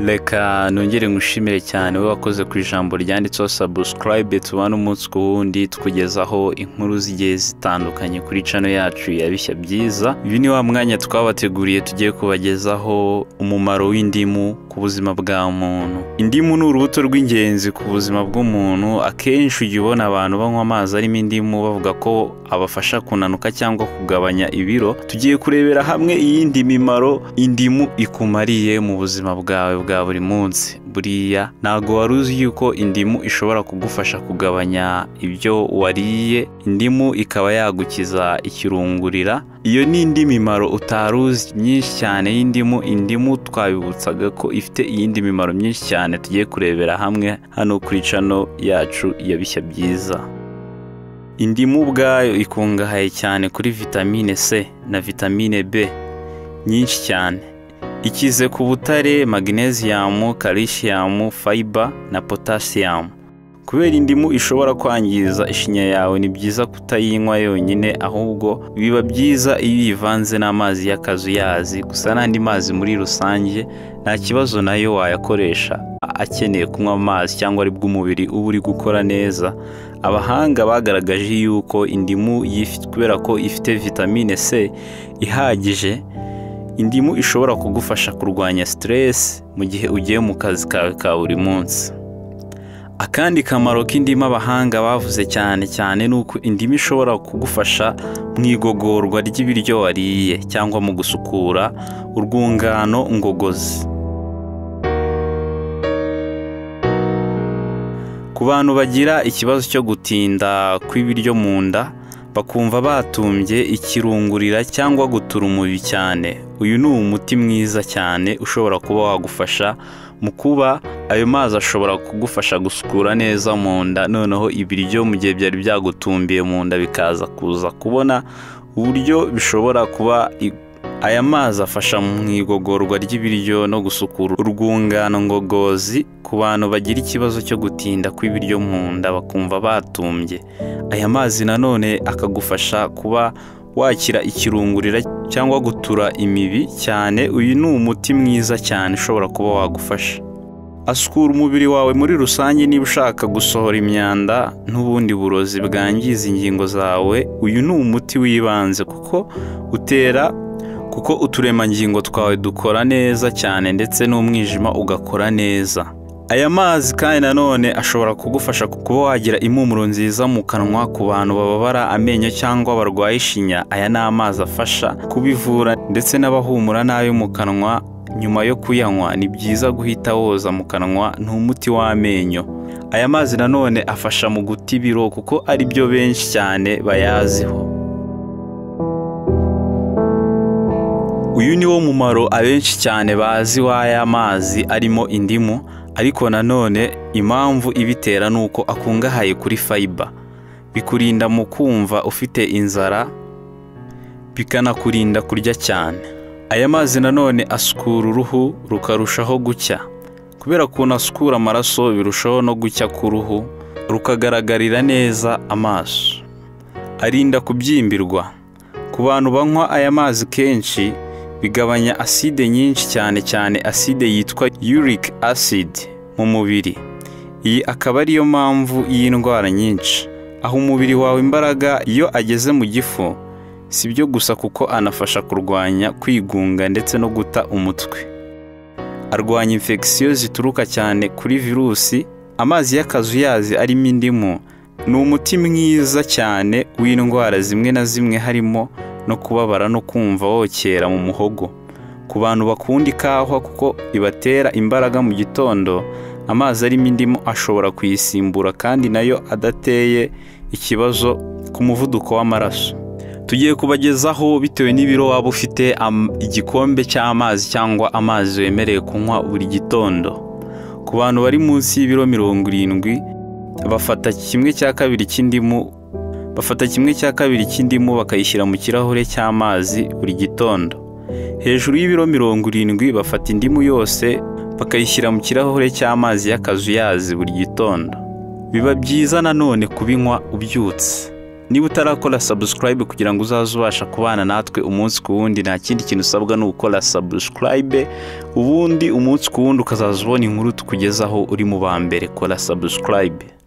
Reka nongere ngushimire cyane we wakoze ku ijambo ryanditseho subscribe tubana umunsi ku wundi tukugezaho inkuru zigiye zitandukanye kuri channel yacu ya Bishya Byiza. Ibi ni wa mwanya twabateguriye tugiye kubagezaho umumaro w'indimu ku buzima bwa muntu. Indimu ni urubuto rw'ingenzi ku buzima bw'umuntu. Akenshi ujya ubona abantu banywa amazi arimo indimu bavuga ko abafasha kunanuka cyangwa kugabanya ibiro. Tugiye kurebera hamwe iyindi mimaro indimu ikumariye mu buzima bwawe bwa buri munsi. Buriya ntago wari uzi yuko indimu ishobora kugufasha kugabanya ibyo wariye. Indimu ikaba yagukiza ikirungurira. Iyo ni indi mimaro utaruzi myinshi cyane y'indimu. Indimu twabibutsaga ko ifite iyindi mimaro myinshi cyane tugiye kurebera hamwe hano kuri channel yacu ya Bishya Byiza. Indimu ubwayo ikungahaye cyane kuri vitamine C na vitamine B nyinshi cyane. Ikize ku butare, magnesium, calcium, fiber na potassium. Kubera indimu ishobora kwangiza ishinya yawe, ni byiza kutayinywa yonyine, ahubwo biba byiza iyo ivanze n'amazi y'akazuyazi. Gusa n'andi mazi muri rusange nta kibazo, nayo wayakoresha akeneye kunywa amazi cyangwa ari bw'umubiri uba uri gukora neza. Abahanga bagaragaje yuko indimu kubera ko ifite vitamine C ihagije, indimu ishobora kugufasha kurwanya stress mu gihe ugiye mu kazi kawe ka buri munsi. Akandi kamaro k'indimu abahanga bavuze cyane nuko indimu ishobora kugufasha mu igogorwa ry'ibiryo wariye cyangwa mu gusukura urwungano ngogozi. Ku bantu bagira ikibazo cyo gutinda kw'ibiryo mu nda, bakumva batumbye, ikirungurira cyangwa gutura umubi cyane, uyu ni umuti mwiza cyane ushobora kuba wagufasha mu kuba ayo mazi ashobora kugufasha gusukura neza mu nda. Noneho ibiryo mu gihe byari byagutumbiye mu nda bikaza kuza kubona uburyo bishobora kuba aya mazi afasha mu igogorwa ry'ibiryo no gusukura urwungano ngogozi. Ku bantu bagira ikibazo cyo gutinda kw'ibiryo mu nda bakumva batumbye, aya mazi nanone akagufasha kuba wakira ikirungurira cyangwa gutura imibi cyane. Uyu ni umuti mwiza cyane ushobora kuba wagufasha. Asukura umubiri wawe muri rusange. Niba ushaka gusohora imyanda n'ubundi burozi bwangiza ingingo zawe, uyu ni umuti wibanze kuko uturemangingo twawe dukora neza cyane ndetse n'umwijima ugakora neza. Aya mazi kandi nanone ashobora kugufasha kuba wagira impumuro nziza mu kanwa. Ku bantu bababara amenyo cyangwa barwaye ishinya, aya ni amazi afasha kubivura, ndetse n'abahumura nabi mu kanwa nyuma yo kuyanywa ni byiza guhita woza mu kanwa, ni umuti w'amenyo. Aya mazi nanone afasha mu guta ibiro kuko ari byo benshi cyane bayaziho. Uyu ni wo mumaro abenshi cyane bazi w'aya mazi arimo indimu. Ariko nanone impamvu ibitera nuko akungahaye kuri fiber, bikurinda mu kumva ufite inzara, bikanakurinda kurya cyane. Aya mazi nanone asukura uruhu rukarushaho gucya. Kubera ko asukura amaraso, birushaho no gucya ku ruhu rukagaragarira neza amaso. Arinda kubyimbirwa. Ku bantu banywa aya mazi kenshi bigabanya acide nyinshi cyane acide yitwa uric acid mu mubiri. Iyi akaba ariyo mpamvu y'indwara nyinshi. Aho umubiri wawe imbaraga iyo ageze mu gifu, si byo gusa kuko anafasha kurwanya kwigunga ndetse no guta umutwe. Arwanya infection zituruka cyane kuri virusi. Amazi y'akazuyazi arimo indimu ni umuti mwiza cyane w'indwara zimwe na zimwe, harimo no kubabara no kumva wokera mu muhogo. Ku bantu bakunda ikawa kuko ibatera imbaraga mu gitondo, amazi arimo indimu ashobora kuyisimbura kandi nayo adateye ikibazo ku muvuduko w'amaraso. Tugiye kubagezaho bitewe n'ibiro waba ufite igikombe cy'amazi cyangwa amazi wemerewe kunywa buri gitondo. Ku bantu bari munsi y'ibiro 70, bafata kimwe cya kabiri cy'indimu bakayishyira mu kirahure cy'amazi buri gitondo. Hejuru y'ibiro 70 bafata indimu yose bakayishyira mu kirahure cy'amazi y'akazuyazi buri gitondo. Biba byiza nanone kubinywa ubyutse. niba utarakora subscribe kugira ngo uzaze ubasha kubana natwe umunsi ku wundi, nta kindi kintu usabwa ni ukora subscribe, ubundi umunsi ku wundi ukazaza ubona inkuru tukugezaho uri mu ba mbere. Kora subscribe.